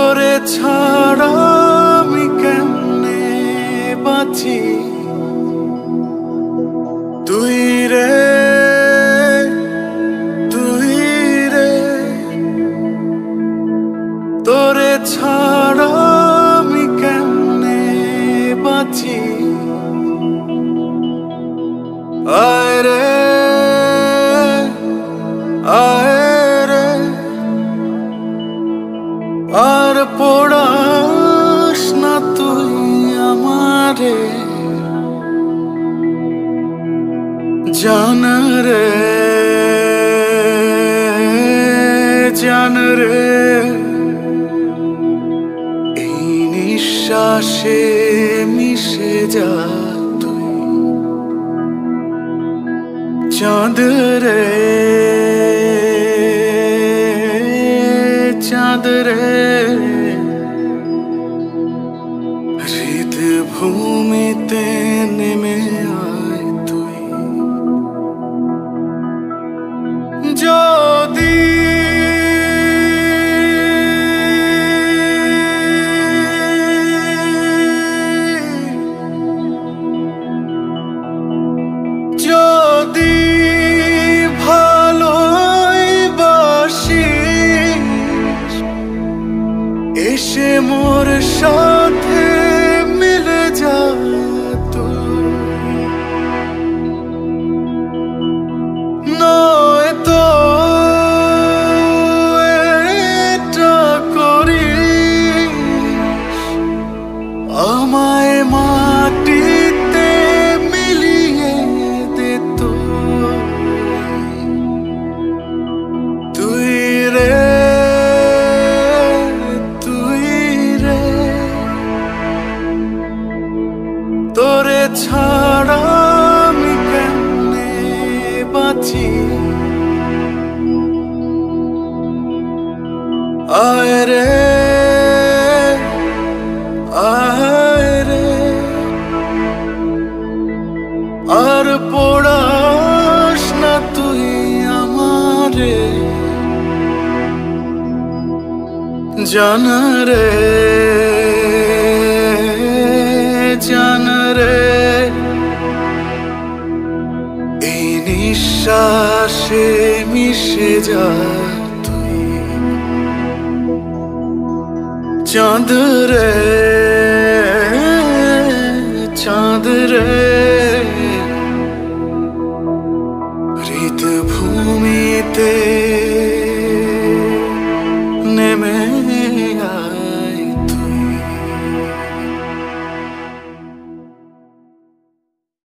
তোরে ছাড়া আমি কেমনে বাঁচি তুই রে তোরে ছাড়া আমি কেমনে বাঁচি আয় রে আর পড়াস না তুই আমারে জান রে এই নিঃশ্বাসে মিশে যা তুই চাঁদ রে হৃদ ভূমিতে নেমে আয় তুই যদি এসে মোর সাথে মিলে যা তুই নয় তো এটা করিস আমায় মাটিতে মিলিয়ে দে তুই রে তোরে ছাড়া আমি কেমনে বাঁচি আয় রে আর পড়াস না তুই আমারে জান রে এই নিঃশ্বাসে মিশে যা তুই চাঁদ রে